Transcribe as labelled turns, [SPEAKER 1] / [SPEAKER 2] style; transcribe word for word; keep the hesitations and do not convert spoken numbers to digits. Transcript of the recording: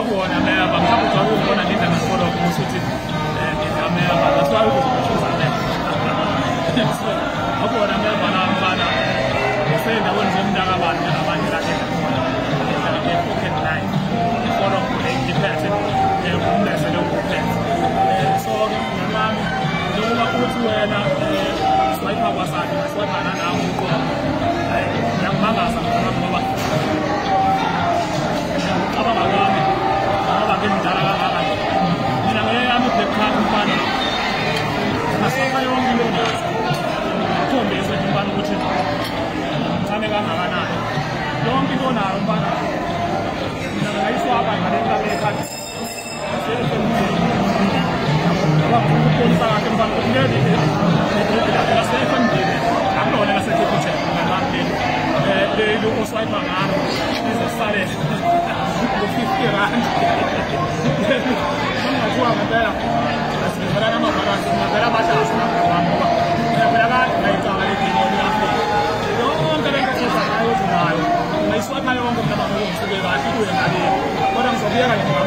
[SPEAKER 1] kuona mehaba mhlawumbe ujwayele ukubona ngendlela ngifolo ukuthi ngigamehaba ngaswala ukuziphusha so akubona mehaba nabana sendaweni zomndaka abantu abanye la pocket line ifolo ngiphethe umbese lokuphethe so nami njengoba kuthi wena swipe kwasakhe swipe nawo uqobo ngiyamangaza ngoba abanga kwami ngoba ngimdala kangaka mina ngeyami black card mfana nasonka yonke lona khombisa mfana ukuthi ngithane kangakanani yonke into nayo mfana mina ngayiswapa ngalenza lekhadi ngoba ngikholisa kahle mfana ukuthi ngeke la sefundile akulona la sekhethe ngamanje eh le uswipe ngalo izosale fifty rand ngakhuwa ngempela asibona namabhalasi ngempela bashasa ngoba ngempela ngayicanga ledini lapho yonke lento ezayo zinayo ngayiswapa yonke mntana ngokusuke kahle kuye ngale kodwa ngizobuyeka